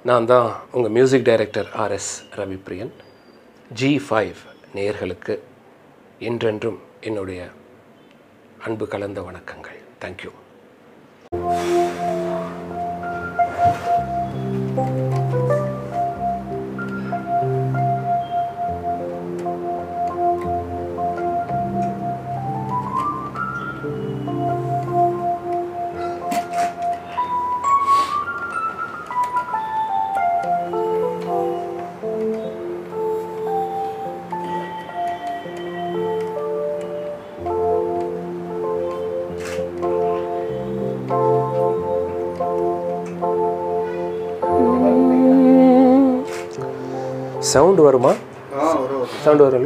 நான் தான் உங்கள் music director Ravi Priyan. G5 நேயர்களுக்கு என்றென்றும் என்னுடைய அன்பு கலந்த வணக்கங்கள். தேங்க்யூ. சவுண்ட் வருமா? சவுண்ட் வரும்ல?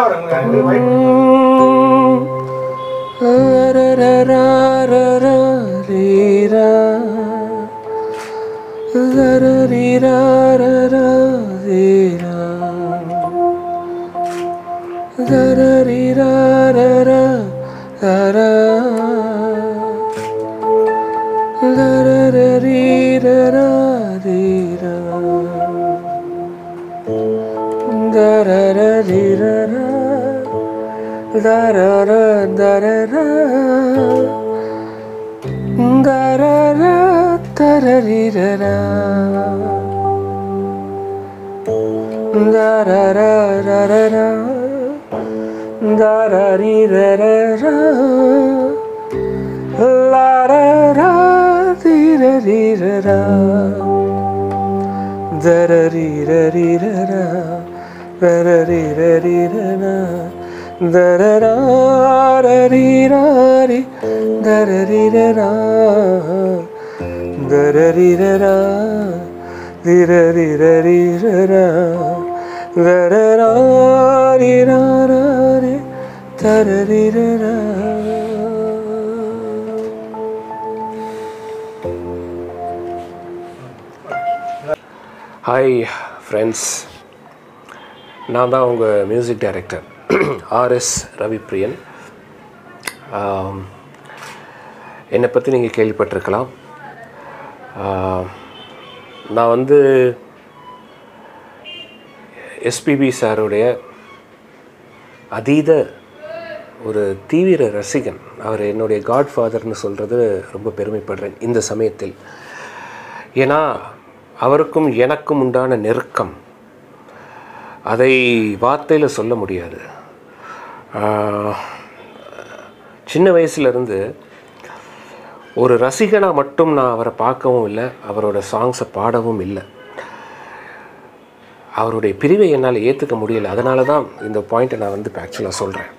ஹாய் ஃப்ரெண்ட்ஸ், நான் தான் உங்கள் மியூசிக் டைரக்டர் Ravi Priyan. என்னை பற்றி நீங்கள் கேள்விப்பட்டிருக்கலாம். நான் வந்து எஸ்பிபி சாருடைய அதீத ஒரு தீவிர ரசிகன். அவர் என்னுடைய காட்ஃபாதர்னு சொல்கிறது ரொம்ப பெருமைப்படுறேன் இந்த சமயத்தில். ஏன்னா அவருக்கும் எனக்கும் உண்டான நெருக்கம் அதை வார்த்தையில் சொல்ல முடியாது. சின்ன வயசுலேருந்து ஒரு ரசிகனாக மட்டும் நான் அவரை பார்க்கவும் இல்லை, அவரோட சாங்ஸை பாடவும் இல்லை. அவருடைய பிரிவை என்னால் ஏற்றுக்க முடியலை. அதனால தான் இந்த பாயிண்ட்டை நான் வந்து ஆக்சுவலாக சொல்கிறேன்.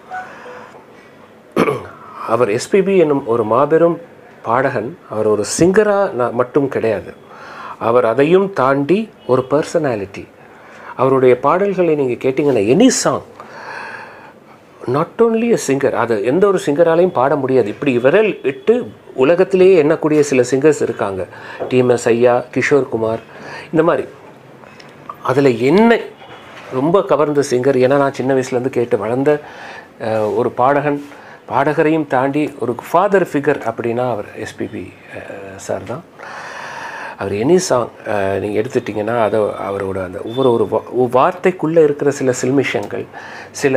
அவர் எஸ்பிபி என்னும் ஒரு மாபெரும் பாடகன். அவர் ஒரு சிங்கராக மட்டும் கிடையாது, அவர் அதையும் தாண்டி ஒரு பர்சனாலிட்டி. அவருடைய பாடல்களை நீங்கள் கேட்டிங்கன்னா any song, not only a singer, அது எந்த ஒரு சிங்கராலையும் பாட முடியாது. இப்படி விரல் இட்டு உலகத்திலேயே எண்ணக்கூடிய சில சிங்கர்ஸ் இருக்காங்க. டிஎம்எஸ் ஐயா, கிஷோர் குமார், இந்த மாதிரி. அதில் என்ன ரொம்ப கவர்ந்த சிங்கர், ஏன்னா நான் சின்ன வயசுலேருந்து கேட்டு வளர்ந்த ஒரு பாடகரையும் தாண்டி ஒரு ஃபாதர் ஃபிகர் அப்படின்னா அவர் எஸ்பிபி சார் தான். அவர் எனி சாங் நீங்கள் எடுத்துட்டிங்கன்னா அதை அவரோட அந்த ஒவ்வொரு வார்த்தைக்குள்ளே இருக்கிற சில சில்மிஷங்கள், சில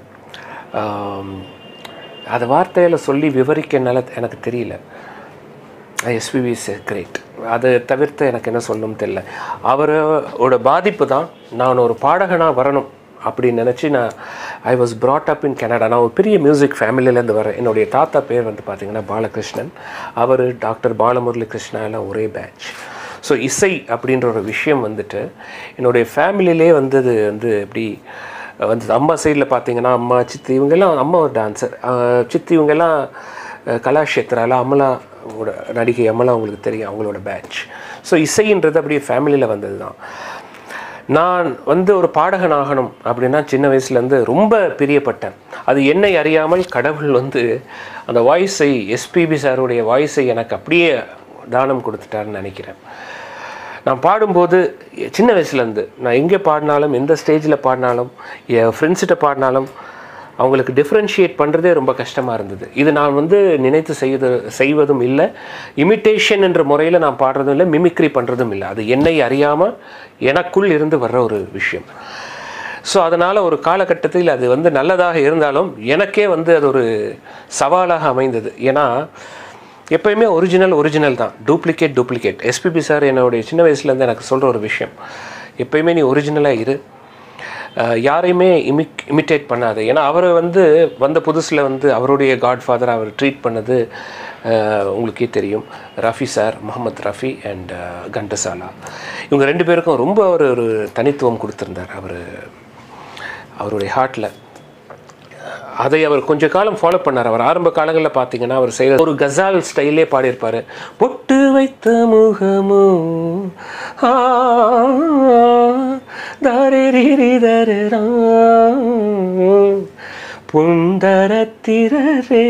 அதை வார்த்தையில் சொல்லி விவரிக்க என்னால் எனக்கு தெரியல. SPB is great. அதை தவிர்த்து எனக்கு என்ன சொல்லணும்னு தெரியல. அவரோட பாதிப்பு தான் நான் ஒரு பாடகனாக வரணும் அப்படின்னு நினச்சி I was brought up in Canada. நான் ஒரு பெரிய மியூசிக் ஃபேமிலியிலேருந்து வரேன். என்னுடைய தாத்தா பேர் வந்து பார்த்திங்கன்னா பாலகிருஷ்ணன், அவர் டாக்டர் பாலமுரளி கிருஷ்ணா எல்லாம் ஒரே பேட்ச். ஸோ இசை அப்படின்ற ஒரு விஷயம் வந்துட்டு என்னுடைய ஃபேமிலியிலே வந்தது வந்து எப்படி வந்து, அம்மா சைடில் பார்த்திங்கன்னா அம்மா, சித்தி இவங்கெல்லாம், அம்மா ஒரு டான்ஸர், சித்தி இவங்கெல்லாம் கலாஷேத்ராவில் அமலாவோட நடிகை அமலா உங்களுக்கு தெரியும், அவங்களோட பேட்ச். ஸோ இசைன்றது அப்படியே ஃபேமிலியில் வந்தது தான். நான் வந்து ஒரு பாடகன் ஆகணும் அப்படின்னா சின்ன வயசுலேருந்து ரொம்ப பிரியப்பட்டேன். அது என்னை அறியாமல் கடவுள் வந்து அந்த வாய்ஸை, எஸ்பிபி சாருடைய வாய்ஸை எனக்கு அப்படியே தானம் கொடுத்துட்டாருன்னு நினைக்கிறேன். நான் பாடும்போது சின்ன வயசுலேருந்து நான் எங்கே பாடினாலும், எந்த ஸ்டேஜில் பாடினாலும், என் ஃப்ரெண்ட்ஸ்கிட்ட பாடினாலும் அவங்களுக்கு டிஃப்ரென்ஷியேட் பண்ணுறதே ரொம்ப கஷ்டமாக இருந்தது. இது நான் வந்து நினைத்து செய்வதும் இல்லை, இமிட்டேஷன் என்ற முறையில் நான் பாடுறதும் இல்லை, மிமிக்ரி பண்ணுறதும் இல்லை. அது என்னை அறியாமல் எனக்குள் இருந்து வர்ற ஒரு விஷயம். ஸோ அதனால் ஒரு காலகட்டத்தில் அது வந்து நல்லதாக இருந்தாலும் எனக்கே வந்து அது ஒரு சவாலாக அமைந்தது. ஏன்னா எப்போயுமே ஒரிஜினல் தான், டூப்ளிகேட். எஸ்பிபி சார் என்னுடைய சின்ன வயசுலேருந்து எனக்கு சொல்கிற ஒரு விஷயம், எப்போயுமே நீ ஒரிஜினலாக இரு, யாரையுமே இமிட்டேட் பண்ணாது. ஏன்னா அவர் வந்து வந்த புதுசில் வந்து அவருடைய காட்ஃபாதர் அவர் ட்ரீட் பண்ணது உங்களுக்கே தெரியும், ரஃபி சார், முகமது ரஃபி அண்ட் கண்டசாலா. இவங்க 2 பேருக்கும் ரொம்ப ஒரு தனித்துவம் கொடுத்துருந்தார் அவருடைய ஹார்ட்டில். அதை அவர் கொஞ்ச காலம் ஃபாலோ பண்ணார். அவர் ஆரம்ப காலங்களில் பார்த்தீங்கன்னா அவர் செய்கிற ஒரு கசால் ஸ்டைலே பாடியிருப்பார். பொட்டு வைத்த முகமோ தரரா புந்தரத்திரரே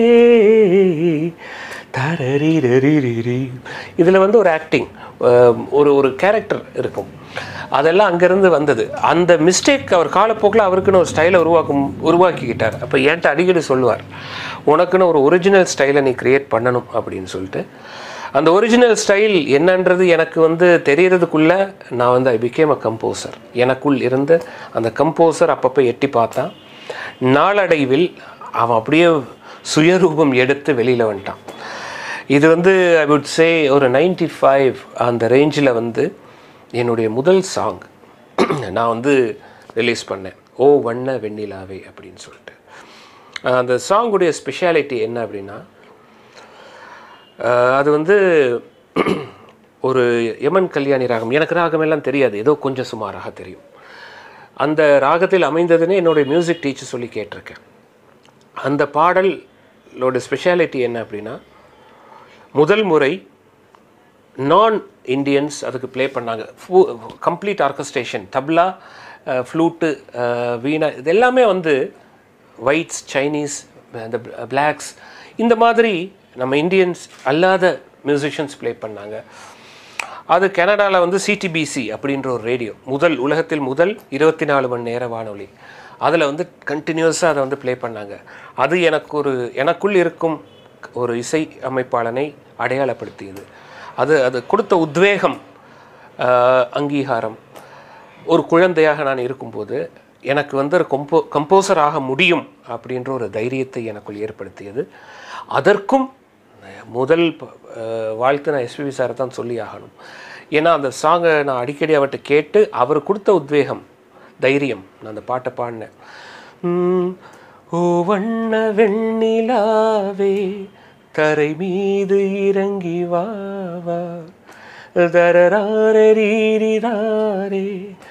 தரரிரரிரி. இதில் வந்து ஒரு ஆக்டிங், ஒரு கேரக்டர் இருக்கும். அதெல்லாம் அங்கேருந்து வந்தது. அந்த மிஸ்டேக் அவர் காலப்போக்கில் அவருக்குன்னு ஒரு ஸ்டைலை உருவாக்கிக்கிட்டார். அப்போ என்கிட்ட அடிக்கடி சொல்லுவார், உனக்குன்னு ஒரு ஒரிஜினல் ஸ்டைலை நீ க்ரியேட் பண்ணணும் அப்படின்னு சொல்லிட்டு. அந்த ஒரிஜினல் ஸ்டைல் என்னன்றது எனக்கு வந்து தெரியறதுக்குள்ளே நான் வந்து ஐ பிகேம் அ கம்போசர். எனக்குள் இருந்து அந்த கம்போசர் அப்பப்போ எட்டி பார்த்தான். நாளடைவில் அவன் அப்படியே சுயரூபம் எடுத்து வெளியில் வந்துட்டான். இது வந்து ஐ வுட் சே ஒரு 95 அந்த ரேஞ்சில் வந்து என்னுடைய முதல் சாங் நான் வந்து ரிலீஸ் பண்ணேன், ஓ வண்ண வெண்ணிலாவே அப்படின்னு சொல்லிட்டு. அந்த சாங்குடைய ஸ்பெஷாலிட்டி என்ன அப்படின்னா, அது வந்து ஒரு யமன் கல்யாணி ராகம். எனக்கு ராகம் எல்லாம் தெரியாது, ஏதோ கொஞ்சம் சுமாராக தெரியும். அந்த ராகத்தில் அமைந்ததுன்னு என்னுடைய மியூசிக் டீச்சர் சொல்லி கேட்டிருக்கேன். அந்த பாடலோட ஸ்பெஷாலிட்டி என்ன அப்படின்னா, முதல் முறை நான் இண்டியன்ஸ் அதுக்கு ப்ளே பண்ணாங்க. Complete orchestration, tabla, flute, veena, இது எல்லாமே வந்து ஒயிட்ஸ், சைனீஸ், இந்த பிளாக்ஸ், இந்த மாதிரி நம்ம இந்தியன்ஸ் அல்லாத மியூசிஷியன்ஸ் ப்ளே பண்ணாங்க. அது கனடாவில் வந்து சிடிபிசி அப்படின்ற ஒரு ரேடியோ, உலகத்தில் முதல் 24 மணி நேர வானொலி, அதில் வந்து கண்டினியூஸாக அதை வந்து ப்ளே பண்ணாங்க. அது எனக்குள் இருக்கும் ஒரு இசை அமைப்பாளனை அடையாளப்படுத்தியது. அது கொடுத்த உத்வேகம், அங்கீகாரம். ஒரு குழந்தையாக நான் இருக்கும்போது எனக்கு வந்து ஒரு கம்போசர் ஆக முடியும் அப்படின்ற ஒரு தைரியத்தை எனக்குள் ஏற்படுத்தியது. அதற்கும் முதல் வாழ்த்து நான் எஸ்பிபி சாரை தான் சொல்லி ஆகணும். ஏன்னா அந்த சாங்கை நான் அடிக்கடி அவர்கிட்ட கேட்டு அவர் கொடுத்த உத்வேகம், தைரியம், நான் அந்த பாட்டை பாடினேன். ஓ வண்ண வெண்ணிலாவே தரை மீது இறங்கி வாவா தரரீரிரே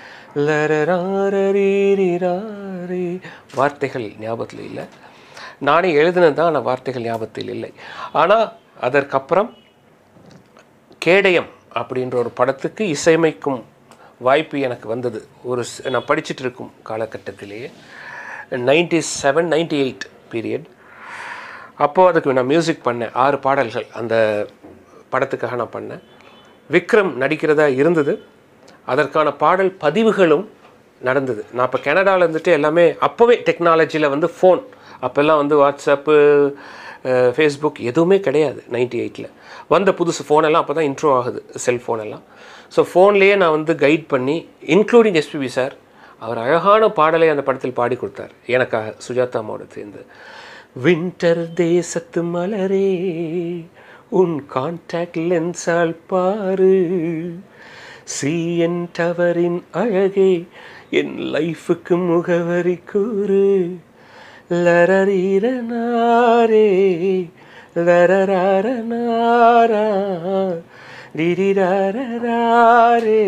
லரரீரிரே. வார்த்தைகள் ஞாபகத்தில் இல்லை, நானே எழுதினது தான், ஆனால் வார்த்தைகள் ஞாபகத்தில் இல்லை. ஆனால் அதற்கப்புறம் கேடயம் அப்படின்ற ஒரு படத்துக்கு இசையமைக்கும் வாய்ப்பு எனக்கு வந்தது. நான் படிச்சுட்டு இருக்கும் காலகட்டத்திலேயே 97, 98 பீரியட். அப்போது அதுக்கு நான் மியூசிக் பண்ணேன். 6 பாடல்கள் அந்த படத்துக்காக நான் பண்ணேன். விக்ரம் நடிக்கிறதா இருந்தது. அதற்கான பாடல் பதிவுகளும் நடந்தது. நான் இப்போ கனடாவில் இருந்துட்டு எல்லாமே அப்போவே டெக்னாலஜியில் வந்து ஃபோன், அப்போல்லாம் வந்து வாட்ஸ்அப்பு, ஃபேஸ்புக் எதுவுமே கிடையாது. 98 வந்த புதுசு ஃபோனெல்லாம் அப்போ தான் இன்ட்ரோ ஆகுது, செல்ஃபோனெல்லாம். ஸோ ஃபோன்லேயே நான் வந்து கைட் பண்ணி, இன்க்ளூடிங் எஸ்பிபி சார், அவர் அழகான பாடலை அந்த படத்தில் பாடி கொடுத்தார் எனக்காக, சுஜாதா அம்மாவோட சேர்ந்து. வின்டர் தேசத்து மலரே உன் கான்டாக்ட் லென்ஸால் பாரு, சிஎன் டவரின் அழகே என் லைஃபுக்கு முகவரி கூறு, லரரீரனாரே லரராரனாரா ரிரிராரே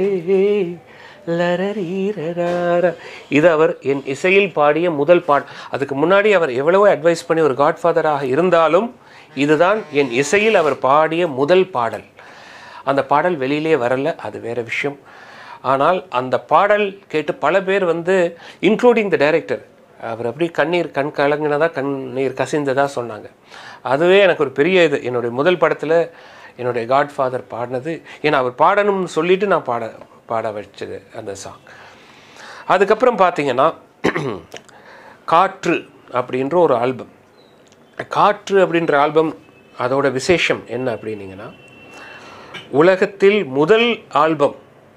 லரரீரராரா. இது அவர் என் இசையில் பாடிய முதல் அதுக்கு முன்னாடி அவர் எவ்வளவோ அட்வைஸ் பண்ணி ஒரு காட்ஃபாதராக இருந்தாலும் இதுதான் என் இசையில் அவர் பாடிய முதல் பாடல். அந்த பாடல் வெளியிலே வரல, அது வேறு விஷயம். ஆனால் அந்த பாடல் கேட்டு பல பேர் வந்து, இன்க்ளூடிங் த டைரக்டர், அவர் அப்படி கண் கலங்கினதா, கண்ணீர் கசிந்ததா சொன்னாங்க. அதுவே எனக்கு ஒரு பெரிய இது. என்னுடைய முதல் படத்தில் என்னுடைய காட்ஃபாதர் பாடினது, ஏன்னா அவர் பாடணும்னு சொல்லிவிட்டு நான் பாட வச்சது அந்த சாங். அதுக்கப்புறம் பார்த்தீங்கன்னா காற்று அப்படின்ற ஒரு ஆல்பம். காற்று அப்படின்ற ஆல்பம் அதோட விசேஷம் என்ன அப்படின்னீங்கன்னா, உலகத்தில் முதல் ஆல்பம்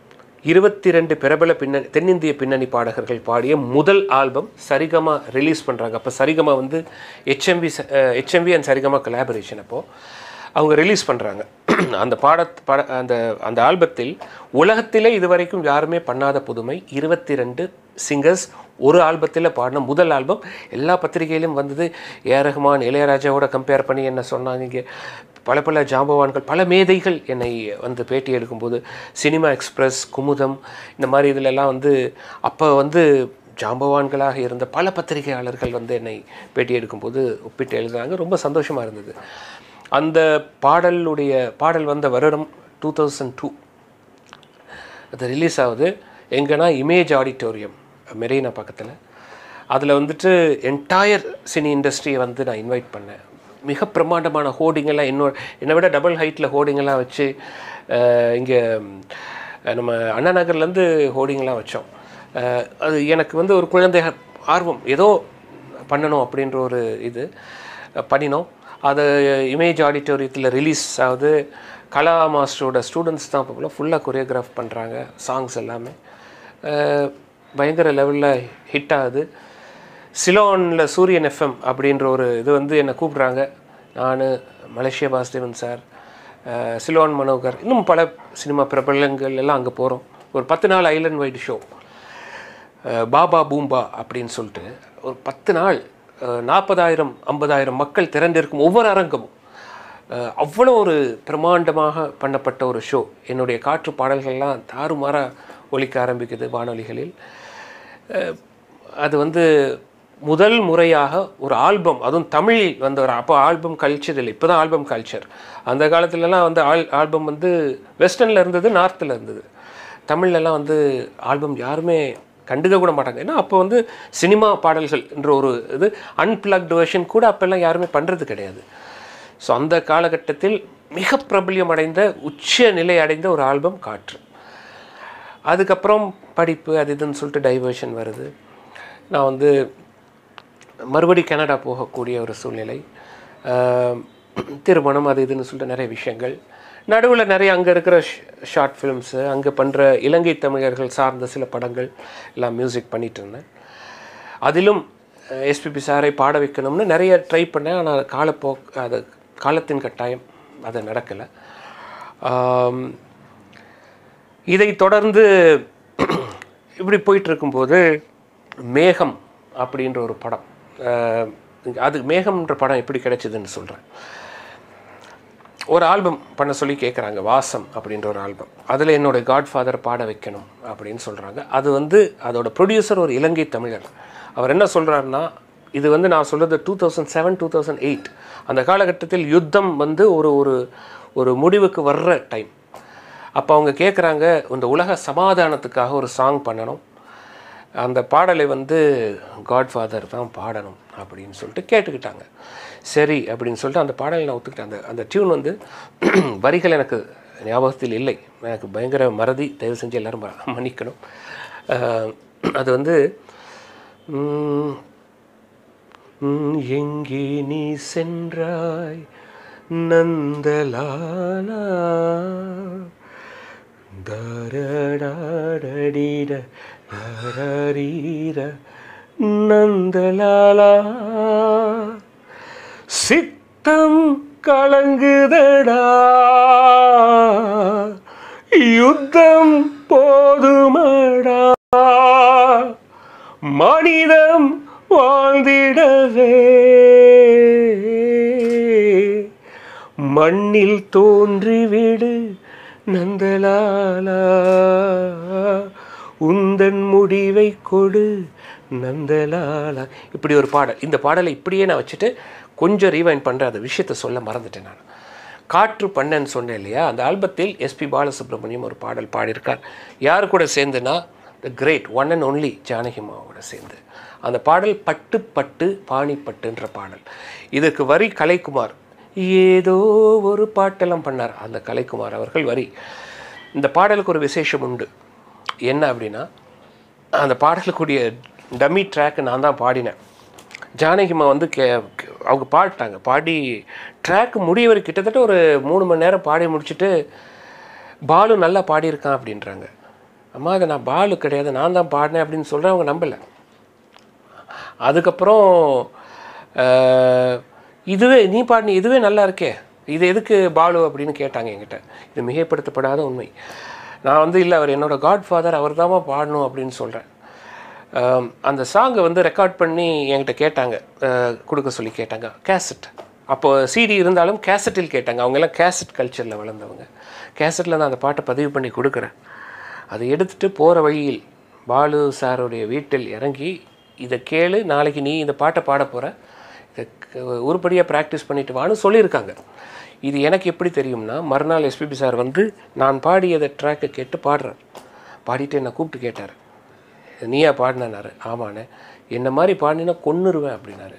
22 பிரபல தென்னிந்திய பின்னணி பாடகர்கள் பாடிய முதல் ஆல்பம் சரிகமா ரிலீஸ் பண்ணுறாங்க. அப்போ சரிகமா வந்து ஹெச்எம்பி அண்ட் சரிகமா கொலாபரேஷன் அப்போது அவங்க ரிலீஸ் பண்ணுறாங்க. அந்த அந்த ஆல்பத்தில் உலகத்திலே இதுவரைக்கும் யாருமே பண்ணாத புதுமை, 22 சிங்கர்ஸ் ஒரு ஆல்பத்தில் பாடின முதல் ஆல்பம். எல்லா பத்திரிகையிலும் வந்தது. ஏஆர் ரஹ்மான், இளையராஜாவோட கம்பேர் பண்ணி என்ன சொன்னாங்க, இங்கே பல ஜாம்பவான்கள், பல மேதைகள் என்னை வந்து பேட்டி எடுக்கும்போது, சினிமா எக்ஸ்பிரஸ், குமுதம், இந்த மாதிரி இதிலெல்லாம் வந்து அப்போ வந்து ஜாம்பவான்களாக இருந்த பல பத்திரிகையாளர்கள் வந்து என்னை பேட்டி எடுக்கும்போது ஒப்பிட்டு எழுதுனாங்க. ரொம்ப சந்தோஷமாக இருந்தது. அந்த பாடல் வந்த வருடம் 2002. அது ரிலீஸ் ஆகுது. எங்கன்னா இமேஜ் ஆடிட்டோரியம் மெரினா பக்கத்தில். அதில் வந்துட்டு என்டையர் சினி இண்டஸ்ட்ரியை வந்து நான் இன்வைட் பண்ணேன். மிக பிரமாண்டமான ஹோர்டிங்கெல்லாம் என்னை விட டபுள் ஹைட்டில் ஹோர்டிங்கெல்லாம் வச்சு இங்கே நம்ம அண்ணா நகர்லேருந்து ஹோர்டிங்கெல்லாம் வச்சோம். அது எனக்கு வந்து ஒரு குழந்தை ஆர்வம், ஏதோ பண்ணணும் அப்படின்ற ஒரு இது பண்ணினோம். அது இமேஜ் ஆடிட்டோரியத்தில் ரிலீஸ் ஆகுது. கலா மாஸ்டரோட ஸ்டூடெண்ட்ஸ் தான் இப்போ ஃபுல்லாக கொரியோகிராஃப் பண்ணுறாங்க. சாங்ஸ் எல்லாமே பயங்கர லெவலில் ஹிட் ஆகுது. சிலோனில் சூரியன் எஃப்எம் அப்படின்ற ஒரு இது வந்து என்னை கூப்பிட்றாங்க. நான், மலேசியா வாசுதேவன் சார், சிலோன் மனோகர், இன்னும் பல சினிமா பிரபலங்கள் எல்லாம் அங்கே போகிறோம். ஒரு 10 நாள் ஐலண்ட் வைடு ஷோ, பாபா பூம்பா அப்படின்னு சொல்லிட்டு ஒரு 10 நாள் 40,000-50,000 மக்கள் திரண்டிருக்கும் ஒவ்வொரு அரங்கமும். அவ்வளோ ஒரு பிரமாண்டமாக பண்ணப்பட்ட ஒரு ஷோ. என்னுடைய காற்று பாடல்கள்லாம் தாறுமாறாக ஒலிக்க ஆரம்பிக்குது வானொலிகளில். அது வந்து முதல் முறையாக ஒரு ஆல்பம், அதுவும் தமிழில் வந்த ஒரு, அப்போ ஆல்பம் கல்ச்சர் இல்லை, இப்போ தான் ஆல்பம் கல்ச்சர். அந்த காலத்துலலாம் வந்து ஆல்பம் வந்து வெஸ்டர்னில் இருந்தது, நார்த்தில் இருந்தது. தமிழ்லலாம் வந்து ஆல்பம் யாருமே கண்டுக்க கூட மாட்டாங்க. ஏன்னா அப்போ வந்து சினிமா பாடல்கள் என்ற ஒரு இது அன்பிளக்டு வெர்ஷன் கூட அப்போல்லாம் யாருமே பண்ணுறது கிடையாது. ஸோ அந்த காலகட்டத்தில் மிக பிரபல்யம் அடைந்த, உச்ச நிலை அடைந்த ஒரு ஆல்பம் காற்று. அதுக்கப்புறம் படிப்பு அது இதுன்னு சொல்லிட்டு டைவர்ஷன் வருது. நான் வந்து மறுபடி கனடா போகக்கூடிய ஒரு சூழ்நிலை, திருமணம் அது இதுன்னு சொல்லிட்டு நிறைய விஷயங்கள். நடுவில் நிறைய அங்கே இருக்கிற ஷார்ட் ஃபிலிம்ஸு, அங்கே பண்ணுற இலங்கை தமிழர்கள் சார்ந்த சில படங்கள் எல்லாம் மியூசிக் பண்ணிகிட்டு இருந்தேன். அதிலும் எஸ்பிபி சாரை பாட வைக்கணும்னு நிறைய ட்ரை பண்ணேன். ஆனால் அது காலத்தின் கட்டாயம் அது நடக்கலை. இதை தொடர்ந்து இப்படி போயிட்டுருக்கும்போது மேகம் அப்படின்ற ஒரு படம், அது மேகம்ன்ற படம் எப்படி கிடைச்சிதுன்னு சொல்கிறேன். ஒரு ஆல்பம் பண்ண சொல்லி கேட்குறாங்க, வாசம் அப்படின்ற ஒரு ஆல்பம். அதில் என்னோடய காட்ஃபாதர் பாட வைக்கணும் அப்படின்னு சொல்கிறாங்க. அது வந்து அதோட ப்ரொடியூசர் ஒரு இலங்கை தமிழர். அவர் என்ன சொல்கிறாருன்னா, இது வந்து நான் சொல்கிறது 2007-2008 அந்த காலகட்டத்தில் யுத்தம் வந்து ஒரு முடிவுக்கு வர்ற டைம். அப்போ அவங்க கேட்குறாங்க, இந்த உலக சமாதானத்துக்காக ஒரு சாங் பண்ணணும், அந்த பாடலை வந்து காட்ஃபாதர் தான் பாடணும் அப்படின்னு சொல்லிட்டு கேட்டுக்கிட்டாங்க. சரி அப்படின்னு சொல்லிட்டு அந்த பாடலை நான் ஒத்துக்கிட்டேன். அந்த டியூன் வந்து வரிகள் எனக்கு ஞாபகத்தில் இல்லை, எனக்கு பயங்கர மறதி, தயவு செஞ்சு எல்லோரும் மன்னிக்கணும். அது வந்து எங்கே நீ சென்றாய் நந்தலாலா தரடாடீர நரரீர நந்தலாலா சித்தம் கலங்குதடா யுத்தம் போதுமடா மனிதம் வாழ்ந்திடவே மண்ணில் தோன்றிவிடு நந்தலாலா உந்தன் முடிவை கொடு நந்தலாலா. இப்படி ஒரு பாடல். இந்த பாடலை இப்படியே நான் வச்சுட்டு கொஞ்சம் ரீவைண்ட் பண்ணுற அந்த விஷயத்தை சொல்ல மறந்துட்டேன். நான் காற்று பண்ணேன்னு சொன்னேன் இல்லையா, அந்த ஆல்பத்தில் எஸ்பி பாலசுப்ரமணியம் ஒரு பாடல் பாடியிருக்கார். யார் கூட சேர்ந்துன்னா, the great one and only ஜானகிமாவோட சேர்ந்து. அந்த பாடல் பட்டு பட்டு பாணிப்பட்டுன்ற பாடல். இதுக்கு வரி கலைக்குமார், ஏதோ ஒரு பாட்டெல்லாம் பண்ணார் அந்த கலைக்குமார் அவர்கள் வரி. இந்த பாடலுக்கு ஒரு விசேஷம் உண்டு. என்ன அப்படின்னா, அந்த பாடலுக்குரிய டம்மி ட்ராக் நான் தான் பாடினேன். ஜானகிமா வந்து அவங்க பாடிட்டாங்க. பாடி ட்ராக் முடியவர் கிட்டத்தட்ட ஒரு 3 மணி நேரம் பாடி முடிச்சுட்டு பாலு நல்லா பாடியிருக்கான் அப்படின்றாங்க. அம்மா அதை நான் பாலு கிடையாது, நான் தான் பாடினேன் அப்படின்னு சொல்கிறேன். அவங்க நம்பலை. அதுக்கப்புறம் இதுவே நீ பாடின இதுவே நல்லா இருக்கே, இது எதுக்கு பாலு அப்படின்னு கேட்டாங்க என்கிட்ட. இது மிகைப்படுத்தப்படாத உண்மை. நான் வந்து இல்லை, அவர் என்னோட காட் ஃபாதர், அவர் தான் பாடணும் அப்படின்னு சொல்கிறேன். அந்த சாங்கை வந்து ரெக்கார்ட் பண்ணி என்கிட்ட கேட்டாங்க, கொடுக்க சொல்லி கேட்டாங்க. கேசட், அப்போது சிடி இருந்தாலும் கேசட்டில் கேட்டாங்க. அவங்கெல்லாம் கேசட் கல்ச்சரில் வளர்ந்தவங்க. கேசட்டில் நான் அந்த பாட்டை பதிவு பண்ணி கொடுக்குறேன். அதை எடுத்துகிட்டு போகிற வழியில் பாலு சாருடைய வீட்டில் இறங்கி, இதை கேளு, நாளைக்கு நீ இந்த பாட்டை பாட போகிற, இதை உருப்படியாக ப்ராக்டிஸ் பண்ணிட்டு வான்னு சொல்லியிருக்காங்க. இது எனக்கு எப்படி தெரியும்னா, மறுநாள் எஸ்பிபி சார் வந்து நான் பாடியதை ட்ராக்கை கேட்டு பாடுறார். பாடிட்டு என்னை கூப்பிட்டு கேட்டார், நீயா பாடினாரு? ஆமாண்ணே. என்ன மாதிரி பாடினா கொன்னுருவேன் அப்படின்னாரு.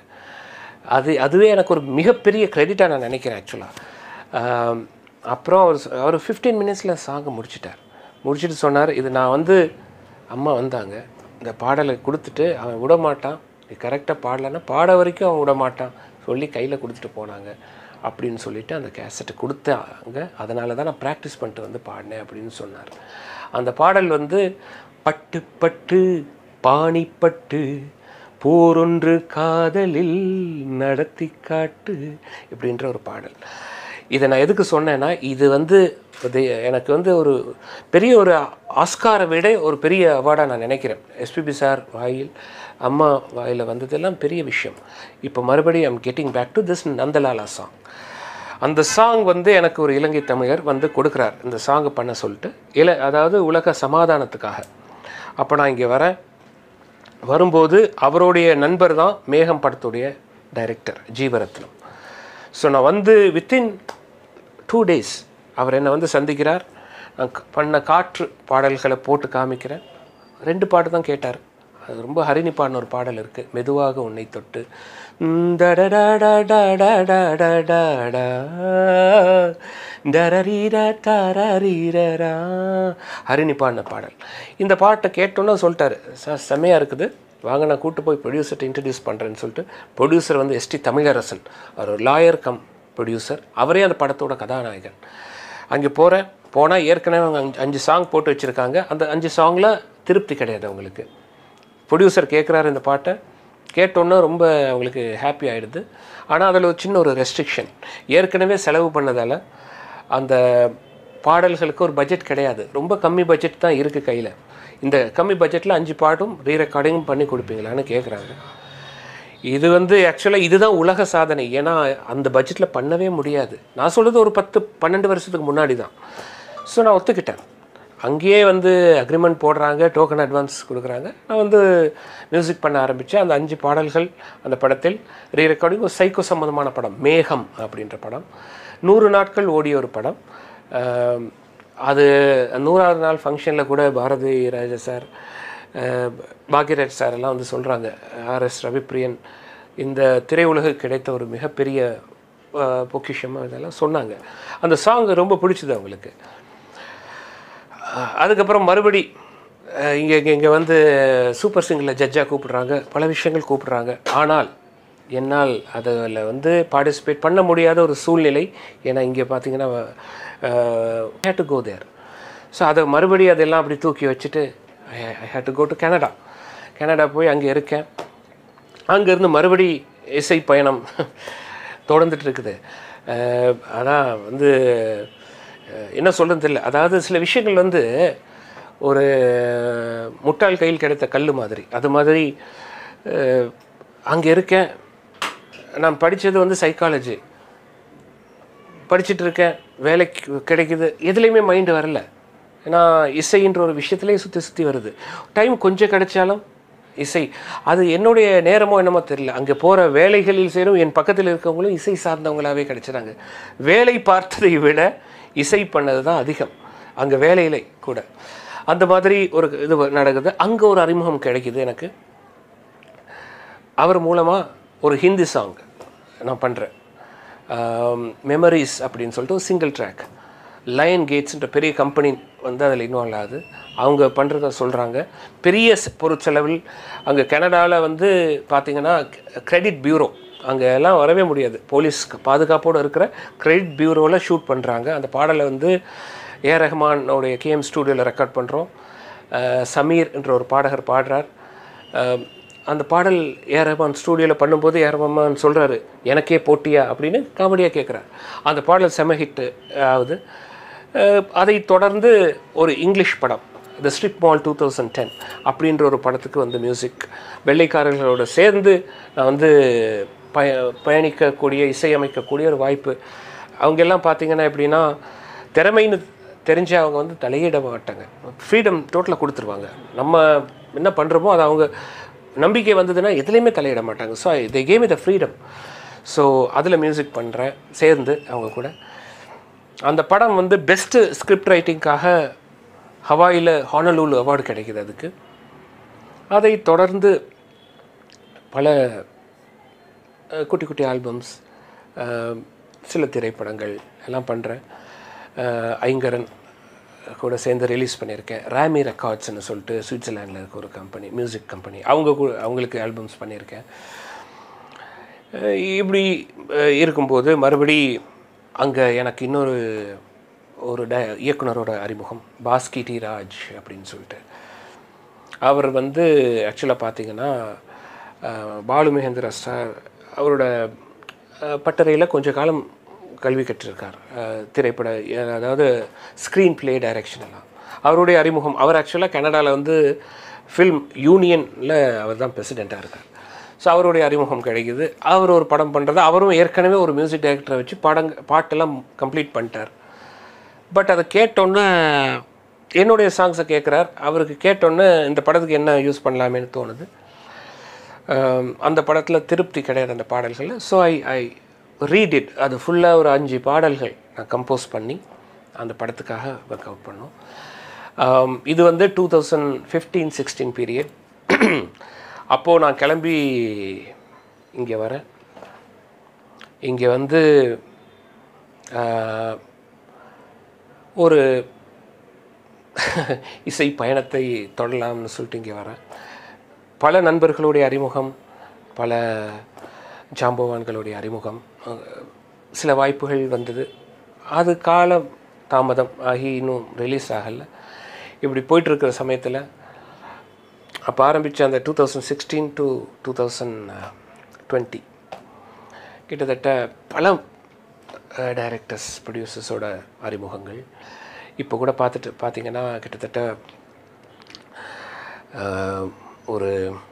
அதுவே எனக்கு ஒரு மிகப்பெரிய க்ரெடிட்டாக நான் நினைக்கிறேன் ஆக்சுவலாக. அப்புறம் அவர் 15 மினிட்ஸில் சாங்கை முடிச்சுட்டு சொன்னார், இது நான் வந்து அம்மா வந்தாங்க, இந்த பாடலை கொடுத்துட்டு அவன் விடமாட்டான், இது கரெக்டாக பாடலைன்னா பாட வரைக்கும் அவன் விடமாட்டான் சொல்லி கையில் கொடுத்துட்டு போனாங்க அப்படின்னு சொல்லிவிட்டு அந்த கேசட்டை கொடுத்தாங்க. அதனால தான் நான் ப்ராக்டிஸ் பண்ணிட்டு வந்து பாடினேன் அப்படின்னு சொன்னார். அந்த பாடல் வந்து பட்டு பட்டு பாணிப்பட்டு போரொன்று காதலில் நடத்தி காட்டு இப்படின்ற ஒரு பாடல். இதை நான் எதுக்கு சொன்னேன்னா, இது வந்து எனக்கு வந்து ஒரு பெரிய ஒரு ஆஸ்காரை விட ஒரு பெரிய அவார்டாக நான் நினைக்கிறேன். எஸ்பிபி சார் வாயில், அம்மா வாயில் வந்ததெல்லாம் பெரிய விஷயம். இப்போ மறுபடியும் I'm getting back to this Nandalala song. அந்த சாங் வந்து எனக்கு ஒரு இலங்கை தமிழர் வந்து கொடுக்குறார் இந்த சாங்கை பண்ண சொல்லிட்டு, அதாவது உலக சமாதானத்துக்காக. அப்போ நான் இங்கே வரும்போது அவருடைய நண்பர் தான் மேகம் படத்துடைய டைரக்டர் ஜீவரத்னம். ஸோ நான் வந்து வித்தின் 2 days அவர் என்னை வந்து சந்திக்கிறார். நான் பண்ண காற்று பாடல்களை போட்டு காமிக்கிறேன். 2 பாட்டு தான் கேட்டார். அது ரொம்ப ஹரிணி பாடின ஒரு பாடல் இருக்குது, மெதுவாக உன்னை தொட்டு, ஹரிணி பாடின பாடல். இந்த பாட்டை கேட்டோன்னு சொல்லிட்டாரு, செம்மையாக இருக்குது, வாங்க நான் கூப்பிட்டு போய் ப்ரொடியூசர்கிட்ட இன்ட்ரடியூஸ் பண்ணுறேன்னு சொல்லிட்டு. ப்ரொடியூசர் வந்து எஸ்டி தமிழரசன், அவர் ஒரு லாயர் கம் ப்ரொடியூசர், அவரே அந்த படத்தோட கதாநாயகன். அங்கே போனால் ஏற்கனவே அவங்க 5 சாங் போட்டு வச்சுருக்காங்க. அந்த 5 சாங்கில் திருப்தி கிடையாது அவங்களுக்கு. ப்ரொடியூசர் கேட்குறாரு இந்த பாட்டை, கேட்டோன்னே ரொம்ப அவங்களுக்கு ஹாப்பி ஆகிடுது. ஆனால் அதில் ஒரு சின்ன ஒரு ரெஸ்ட்ரிக்ஷன், ஏற்கனவே செலவு பண்ணதால் அந்த பாடல்களுக்கு ஒரு பட்ஜெட் கிடையாது, ரொம்ப கம்மி பட்ஜெட் தான் இருக்குது கையில். இந்த கம்மி பட்ஜெட்டில் 5 பாட்டும் ரீரெக்கார்டிங்கும் பண்ணி கொடுப்பீங்களான்னு கேட்குறாங்க. இது வந்து ஆக்சுவலாக இதுதான் உலக சாதனை. ஏன்னா அந்த பட்ஜெட்டில் பண்ணவே முடியாது. நான் சொல்கிறது ஒரு 10-12 வருஷத்துக்கு முன்னாடி தான். ஸோ நான் ஒத்துக்கிட்டேன். அங்கேயே வந்து அக்ரிமெண்ட் போடுறாங்க, டோக்கன் அட்வான்ஸ் கொடுக்குறாங்க. நான் வந்து மியூசிக் பண்ண ஆரம்பித்தேன். அந்த 5 பாடல்கள் அந்த படத்தில் ரீரெக்கார்டிங். ஒரு சைக்கோ சம்மந்தமான படம், மேகம் அப்படின்ற படம், 100 நாட்கள் ஓடிய ஒரு படம். அது 100ஆவது நாள் ஃபங்க்ஷனில் கூட பாரதி ராஜா சார், பாக்யராஜ் சார் எல்லாம் வந்து சொல்கிறாங்க, RS ரவி பிரியன் இந்த திரையுலகு கிடைத்த ஒரு மிகப்பெரிய பொக்கிஷமாக இதெல்லாம் சொன்னாங்க. அந்த சாங் ரொம்ப பிடிச்சது அவங்களுக்கு. அதுக்கப்புறம் மறுபடி இங்கே வந்து சூப்பர் சிங்கரில் ஜட்ஜாக கூப்பிட்றாங்க, பல விஷயங்கள் கூப்பிட்றாங்க. ஆனால் என்னால் அதில் வந்து பார்ட்டிசிபேட் பண்ண முடியாத ஒரு சூழ்நிலை. ஏன்னா இங்கே பார்த்தீங்கன்னா had to go there. So அதை மறுபடியும் அதெல்லாம் அப்படி தூக்கி வச்சுட்டு I had to go to Canada போய் அங்கே இருக்கேன். அங்கேருந்து மறுபடி இசை பயணம் தொடர்ந்துட்டு இருக்குது. அதான் வந்து என்ன சொல்கிறது தெரியல. அதாவது சில விஷயங்கள் வந்து ஒரு முட்டாள் கையில் கிடைத்த கல் மாதிரி, அது மாதிரி அங்கே இருக்கேன். நான் படித்தது வந்து சைக்காலஜி படிச்சுட்டு இருக்கேன், வேலைக்கு கிடைக்குது, எதுலேயுமே மைண்டு வரல. ஏன்னா இசைன்ற ஒரு விஷயத்துலேயே சுற்றி வருது. டைம் கொஞ்சம் கிடைச்சாலும் இசை, அது என்னுடைய நேரமோ என்னமோ தெரியல. அங்கே போகிற வேலைகளில் சேரும் என் பக்கத்தில் இருக்கவங்களும் இசை சார்ந்தவங்களாகவே கிடைச்சிடாங்க. வேலை பார்த்ததை விட இசை பண்ணது தான் அதிகம் அங்கே வேலையிலே கூட. அந்த மாதிரி ஒரு இது நடக்குது. அங்கே ஒரு அறிமுகம் கிடைக்குது எனக்கு. அவர் மூலமாக ஒரு ஹிந்தி சாங் நான் பண்ணுறேன், மெமரிஸ் அப்படின்னு சொல்லிட்டு ஒரு சிங்கிள் ட்ராக். லயன் கேட்ஸ்ன்ற பெரிய கம்பெனி வந்து அதில் இன்வால்வ் ஆகுது. அவங்க பண்ணுறத சொல்கிறாங்க. பெரிய பொருட்செலவில் அங்கே கனடாவில் வந்து பார்த்திங்கன்னா கிரெடிட் பியூரோ அங்கே எல்லாம் வரவே முடியாது. போலீஸ் பாதுகாப்போடு இருக்கிற கிரெடிட் பியூரோவில் ஷூட் பண்ணுறாங்க. அந்த பாடலை வந்து ஏ ரஹ்மானோடைய கேஎம் ஸ்டூடியோவில் ரெக்கார்ட் பண்ணுறோம். சமீர் என்ற ஒரு பாடகர் பாடுறார். அந்த பாடல் ஏ ரஹ்மான் ஸ்டூடியோவில் பண்ணும்போது ஏ ரஹ்மான் சொல்கிறாரு, எனக்கே போட்டியா அப்படின்னு காமெடியாக கேட்குறார். அந்த பாடல் செம ஹிட்டு ஆகுது. அதை தொடர்ந்து ஒரு இங்கிலீஷ் படம் த ஸ்ட்ரிப் மால் 2010 அப்படின்ற ஒரு படத்துக்கு வந்து மியூசிக் வெள்ளைக்காரர்களோடு சேர்ந்து நான் வந்து பயணிக்கக்கூடிய இசையமைக்கக்கூடிய ஒரு வாய்ப்பு. அவங்கெல்லாம் பார்த்திங்கன்னா எப்படின்னா திறமைன்னு தெரிஞ்ச அவங்க வந்து தலையிட மாட்டாங்க. ஃப்ரீடம் டோட்டலாக கொடுத்துருவாங்க. நம்ம என்ன பண்ணுறோமோ அதை அவங்க நம்பிக்கை வந்ததுன்னா எதுலேயுமே தலையிட மாட்டாங்க. So they gave me the freedom. So அதில் மியூசிக் பண்ணுறேன் சேர்ந்து அவங்க கூட. அந்த படம் வந்து பெஸ்ட்டு ஸ்கிரிப்ட் ரைட்டிங்காக ஹவாயில் ஹானலூலு அவார்டு கிடைக்கிது அதுக்கு. அதை தொடர்ந்து பல குட்டி குட்டி ஆல்பம்ஸ், சில திரைப்படங்கள் எல்லாம் பண்ணுறேன். ஐங்கரன் கூட சேர்ந்து ரிலீஸ் பண்ணியிருக்கேன். ராமி ரெக்கார்ட்ஸ்னு சொல்லிட்டு சுவிட்சர்லாண்டில் இருக்க ஒரு கம்பெனி, மியூசிக் கம்பெனி, அவங்களுக்கு ஆல்பம்ஸ் பண்ணியிருக்கேன். இப்படி இருக்கும்போது மறுபடி அங்கே எனக்கு இன்னொரு இயக்குனரோட அறிமுகம், பாஸ்கி டி ராஜ் அப்படின்னு சொல்லிட்டு. அவர் வந்து ஆக்சுவலாக பார்த்திங்கன்னா பாலு மகேந்திரா சார் அவரோட பட்டறையில் கொஞ்ச காலம் கல்வி கற்றிருக்கார். திரைப்பட அதாவது ஸ்க்ரீன் பிளே டைரக்ஷன் எல்லாம் அவருடைய அறிமுகம். அவர் ஆக்சுவலாக கனடாவில் வந்து ஃபில்ம் யூனியனில் அவர் தான் பிரசிடெண்ட்டாக இருக்கார். ஸோ அவருடைய அறிமுகம் கிடைக்கிது. அவர் ஒரு படம் பண்ணுறது, அவரும் ஏற்கனவே ஒரு மியூசிக் டைரக்டரை வச்சு பாட்டெல்லாம் கம்ப்ளீட் பண்ணிட்டார். பட் அதை கேட்டோன்னே என்னுடைய சாங்ஸை கேட்குறார். அவருக்கு கேட்டோன்னே இந்த படத்துக்கு என்ன யூஸ் பண்ணலாமேன்னு தோணுது. அந்த படத்தில் திருப்தி கிடையாது அந்த பாடல்களில். ஸோ ஐ ரீடிட் அது ஃபுல்லாக ஒரு 5 பாடல்கள் நான் கம்போஸ் பண்ணி அந்த படத்துக்காக ஒர்க் அவுட் பண்ணோம். இது வந்து 2015-16 பீரியட். அப்போது நான் கிளம்பி இங்கே வரேன். இங்கே வந்து ஒரு இசை பயணத்தை தொடரலாம்னு சொல்லிட்டு இங்கே வரேன். பல நண்பர்களுடைய அறிமுகம், பல ஜாம்பவான்களுடைய அறிமுகம், சில வாய்ப்புகள் வந்தது. அது காலம் தாமதம் ஆகி இன்னும் ரிலீஸ் ஆகலை. இப்படி போயிட்டுருக்கிற சமயத்தில் அப்போ ஆரம்பித்த அந்த 2016 to 2020 கிட்டத்தட்ட பல டைரக்டர்ஸ், ப்ரொடியூசர்ஸோட அறிமுகங்கள். இப்போ கூட பார்த்திங்கன்னா கிட்டத்தட்ட ஒரு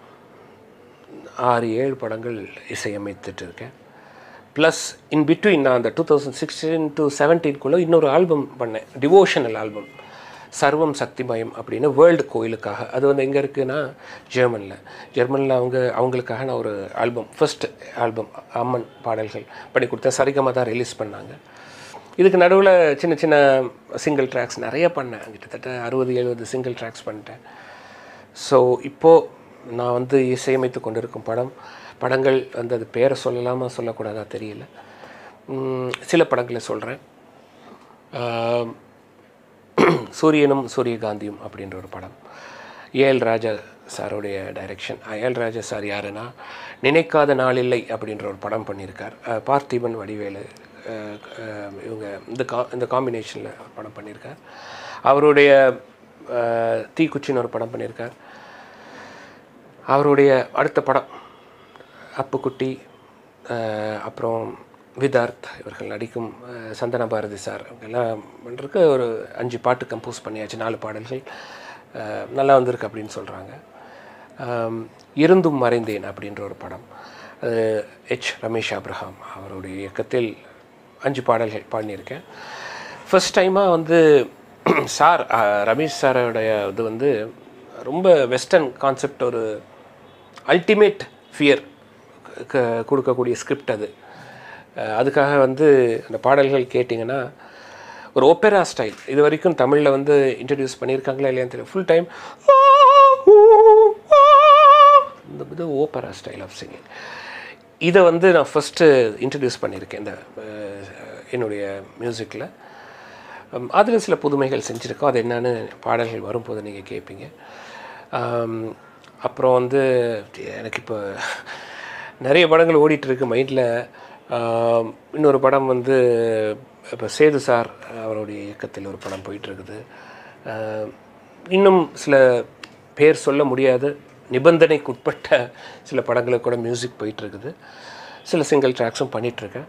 6-7 படங்கள் இசையமைத்துட்டு இருக்கேன். ப்ளஸ் இன் பிட்வீன் நான் அந்த 2016 to 2017 இன்னொரு ஆல்பம் பண்ணேன், டிவோஷனல் ஆல்பம், சர்வம் சக்திமயம் அப்படின்னு வேர்ல்டு கோயிலுக்காக. அது வந்து எங்கே இருக்குன்னா ஜெர்மனில் அவங்களுக்காக நான் ஒரு ஆல்பம், ஃபர்ஸ்ட் ஆல்பம் அம்மன் பாடல்கள் பண்ணி கொடுத்தேன். சரிகமாக தான் ரிலீஸ் பண்ணாங்க. இதுக்கு நடுவில் சின்ன சின்ன சிங்கிள் ட்ராக்ஸ் நிறைய பண்ணேன். கிட்டத்தட்ட 60-70 சிங்கிள் ட்ராக்ஸ் பண்ணிட்டேன். ஸோ இப்போது நான் வந்து இசையமைத்து கொண்டிருக்கும் படங்கள் வந்து அது பேரை சொல்லலாமா சொல்லக்கூடாதா தெரியல. சில படங்களை சொல்கிறேன். சூரியனும் சூரியகாந்தியும் அப்படின்ற ஒரு படம், ஏஎல் ராஜா சாருடைய டைரெக்ஷன். ஏஎல் ராஜா சார் யாருன்னா நினைக்காத நாளில்லை அப்படின்ற ஒரு படம் பண்ணியிருக்கார். பார்த்திபன், வடிவேலு இவங்க இந்த காம்பினேஷனில் படம் பண்ணியிருக்கார். அவருடைய தீக்குச்சின்னு ஒரு படம் பண்ணியிருக்கார். அவருடைய அடுத்த படம் அப்புக்குட்டி, அப்புறம் விதார்த் இவர்கள் நடிக்கும் சந்தன பாரதி சார் அவங்கெல்லாம் பண்ணுறதுக்கு ஒரு 5 பாட்டு கம்போஸ் பண்ணியாச்சு. 4 பாடல்கள் நல்லா வந்திருக்கு அப்படின்னு சொல்கிறாங்க. இருந்தும் மறைந்தேன் அப்படின்ற ஒரு படம், அது ரமேஷ் அப்ரஹாம் அவருடைய இயக்கத்தில் 5 பாடல்கள் பாடினிருக்கேன். ஃபர்ஸ்ட் டைமாக வந்து சார் ரமேஷ் சாரோடைய இது வந்து ரொம்ப வெஸ்டர்ன் கான்செப்ட், ஒரு அல்டிமேட் ஃபியர் கொடுக்கக்கூடிய ஸ்கிரிப்ட் அது. அதுக்காக வந்து அந்த பாடல்கள் கேட்டிங்கன்னா ஒரு ஓப்பெரா ஸ்டைல், இது வரைக்கும் தமிழில் வந்து இன்ட்ரடியூஸ் பண்ணியிருக்காங்களா இல்லையான்னு தெரியும். ஃபுல் டைம் இந்த இது ஓப்பெரா ஸ்டைல் ஆஃப் சிங்கிங். இதை வந்து நான் ஃபஸ்ட்டு இன்ட்ரடியூஸ் பண்ணியிருக்கேன் இந்த என்னுடைய மியூசிக்கில். அதில் சில புதுமைகள் செஞ்சுருக்கோம். அது என்னென்னு பாடல்கள் வரும்போது நீங்கள் கேட்பீங்க. அப்புறம் வந்து எனக்கு இப்போ நிறைய படங்கள் ஓடிட்டுருக்கு மைண்டில். இன்னொரு படம் வந்து இப்போ சேது சார் அவருடைய இயக்கத்தில் ஒரு படம் போயிட்டுருக்குது. இன்னும் சில பேர் சொல்ல முடியாத நிபந்தனைக்குட்பட்ட சில படங்களுக்கு கூட மியூசிக் போயிட்டுருக்குது. சில சிங்கிள் ட்ராக்ஸும் பண்ணிகிட்ருக்கேன்.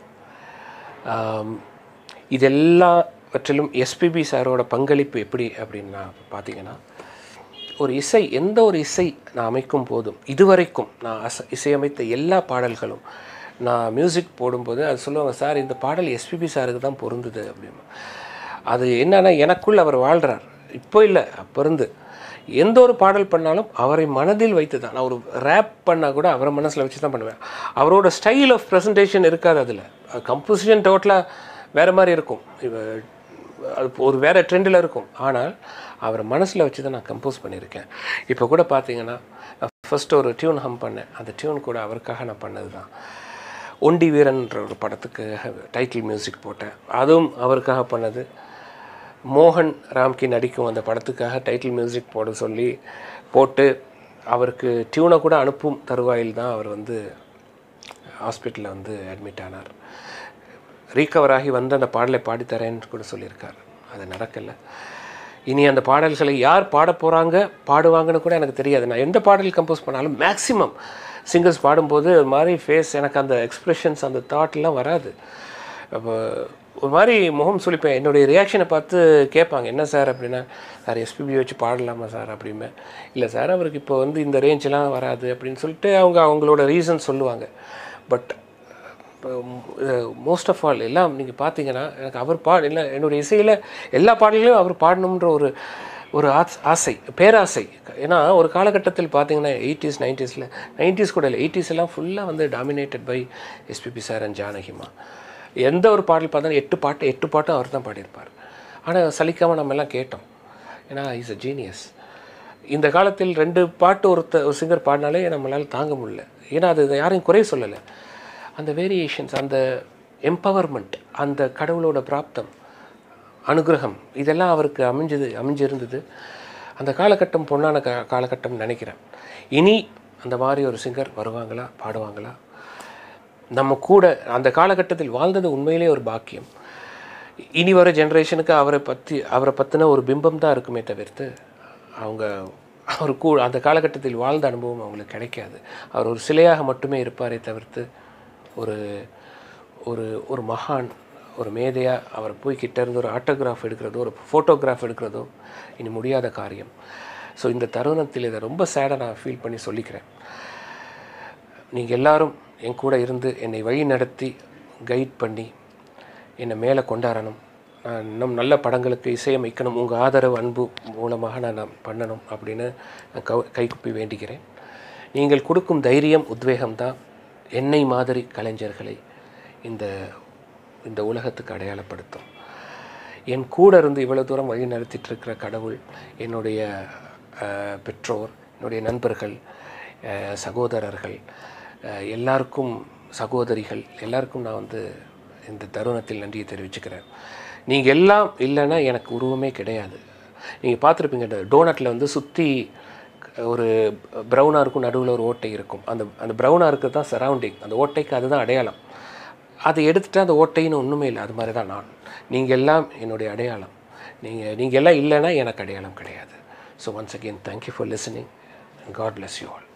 இதெல்லாவற்றிலும் எஸ்பிபி சாரோட பங்களிப்பு எப்படி அப்படின்னா பார்த்தீங்கன்னா, ஒரு இசை, எந்த ஒரு இசை நான் அமைக்கும் போதும் இதுவரைக்கும் நான் இசையமைத்த எல்லா பாடல்களும் நான் மியூசிக் போடும்போது அது சொல்லுவாங்க, சார் இந்த பாடல் எஸ்பிபி சாருக்கு தான் பொருந்துது அப்படின்னு. அது என்னன்னா, எனக்குள் அவர் வாழ்கிறார். இப்போ இல்லை, அப்போ இருந்து எந்த ஒரு பாடல் பண்ணாலும் அவரை மனதில் வைத்து தான். நான் ஒரு ரேப் பண்ணால் கூட அவரை மனசில் வச்சு தான் பண்ணுவேன். அவரோட ஸ்டைல் ஆஃப் ப்ரெசன்டேஷன் இருக்காது அதில். கம்போசிஷன் டோட்டலாக வேறு மாதிரி இருக்கும், அது ஒரு வேறு ட்ரெண்டில் இருக்கும். ஆனால் அவரை மனசில் வச்சு தான் நான் கம்போஸ் பண்ணியிருக்கேன். இப்போ கூட பார்த்தீங்கன்னா, ஃபஸ்ட்டு ஒரு டியூன் ஹம் பண்ணேன். அந்த டியூன் கூட அவருக்காக நான் பண்ணது தான். ஒண்டி வீரன்ற ஒரு படத்துக்கு டைட்டில் மியூசிக் போட்டேன், அதுவும் அவருக்காக பண்ணது. மோகன் ராம்கி நடிக்கும் அந்த படத்துக்காக டைட்டில் மியூசிக் போட சொல்லி போட்டு அவருக்கு டியூனை கூட அனுப்பும் தருவாயில் தான் அவர் வந்து ஹாஸ்பிட்டலில் வந்து அட்மிட் ஆனார். ரீகவர் ஆகி வந்து அந்த பாடலை பாடித்தரேன்னு கூட சொல்லியிருக்கார். அது நடக்கலை. இனி அந்த பாடல்களை யார் பாட போகிறாங்க, பாடுவாங்கன்னு கூட எனக்கு தெரியாது. நான் எந்த பாடல் கம்போஸ் பண்ணாலும் மேக்ஸிமம் சிங்கர்ஸ் பாடும்போது அது மாதிரி ஃபேஸ், எனக்கு அந்த எக்ஸ்ப்ரெஷன்ஸ், அந்த தாட்லாம் வராது. அப்போ ஒரு மாதிரி முகம் சுளிப்பேன். என்னுடைய ரியாக்ஷனை பார்த்து கேட்பாங்க, என்ன சார் அப்படின்னா, சார் எஸ்பிபி வச்சு பாடலாமா சார் அப்படிமே. இல்லை சார், அவருக்கு இப்போ வந்து இந்த ரேஞ்செலாம் வராது அப்படின்னு சொல்லிட்டு அவங்களோட ரீசன் சொல்லுவாங்க. பட் மோஸ்ட் ஆஃப் ஆல் எல்லாம் நீங்கள் பார்த்தீங்கன்னா, எனக்கு அவர் இல்லை என்னுடைய இசையில் எல்லா பாடல்களையும் அவர் பாடணுன்ற ஒரு ஆசை, பேராசை. ஏன்னா ஒரு காலகட்டத்தில் பார்த்தீங்கன்னா 80s 90s கூட இல்லை, 80s எல்லாம் ஃபுல்லாக வந்து dominated by SPB sir and Janakiamma. எந்த ஒரு பாடல் பார்த்தாலும் 8 பாட்டும் அவர் தான் பாடியிருப்பார். ஆனால் சலிக்காமல் நம்ம எல்லாம் கேட்டோம். ஏன்னா இஸ் அ ஜீனியஸ். இந்த காலத்தில் 2 பாட்டு ஒரு சிங்கர் பாடினாலே நம்மளால் தாங்க முடியல. ஏன்னா அது யாரையும் குறை சொல்லலை. அந்த வேரியேஷன்ஸ், அந்த எம்பவர்மெண்ட், அந்த கடவுளோட பிராப்தம், அனுகிரகம், இதெல்லாம் அவருக்கு அமைஞ்சிருந்தது. அந்த காலகட்டம் பொன்னான காலகட்டம் நினைக்கிறேன். இனி அந்த மாதிரி ஒரு சிங்கர் வருவாங்களா, பாடுவாங்களா? நம்ம கூட அந்த காலகட்டத்தில் வாழ்ந்தது உண்மையிலே ஒரு பாக்கியம். இனி வர ஜென்ரேஷனுக்கு அவரை பற்றின ஒரு பிம்பம் தான் இருக்குமே தவிர்த்து அவர் அந்த காலகட்டத்தில் வாழ்ந்த அனுபவம் அவங்களுக்கு கிடைக்காது. அவர் ஒரு சிலையாக மட்டுமே இருப்பாரே தவிர்த்து ஒரு ஒரு ஒரு மகான், ஒரு மேதையாக அவர் போய் கிட்டேருந்து ஒரு ஆட்டோகிராஃப் எடுக்கிறதோ, ஒரு ஃபோட்டோகிராஃப் எடுக்கிறதோ இனி முடியாத காரியம். ஸோ இந்த தருணத்தில் இதை ரொம்ப சேடாக நான் ஃபீல் பண்ணி சொல்லிக்கிறேன். நீங்கள் எல்லோரும் என் கூட இருந்து என்னை வழி நடத்தி கைட் பண்ணி என்னை மேலே கொண்டாடணும். நான் இன்னும் நல்ல படங்களுக்கு இசையமைக்கணும். உங்கள் ஆதரவு, அன்பு மூலமாக நான் பண்ணணும் அப்படின்னு நான் கைகுப்பி வேண்டிக்கிறேன். நீங்கள் கொடுக்கும் தைரியம், உத்வேகம்தான் என்னை மாதிரி கலைஞர்களை இந்த உலகத்துக்கு அடையாளப்படுத்தும். என் கூட இருந்து இவ்வளோ தூரம் வழி நடத்திட்டுருக்கிற கடவுள், என்னுடைய பெற்றோர், என்னுடைய நண்பர்கள், சகோதரர்கள், எல்லாருக்கும், சகோதரிகள் எல்லாருக்கும் நான் வந்து இந்த தருணத்தில் நன்றியை தெரிவிச்சுக்கிறேன். நீங்கள் எல்லாம் இல்லைன்னா எனக்கு உருவமே கிடையாது. நீங்கள் பார்த்துருப்பீங்க, டோனட்டில் வந்து சுற்றி ஒரு ப்ரௌனாக இருக்கும், நடுவில் ஒரு ஓட்டை இருக்கும். அந்த ப்ரௌனாக இருக்கிறது தான் சரௌண்டிங், அந்த ஓட்டைக்கு அதுதான் அடையாளம். அதை எடுத்துகிட்டு அந்த ஓட்டைன்னு ஒன்றுமே இல்லை. அது மாதிரி தான் நான். நீங்கள் எல்லாம் என்னுடைய அடையாளம். நீங்கள் எல்லாம் இல்லைன்னா எனக்கு அடையாளம் கிடையாது. So once again thank you for listening. God bless you all.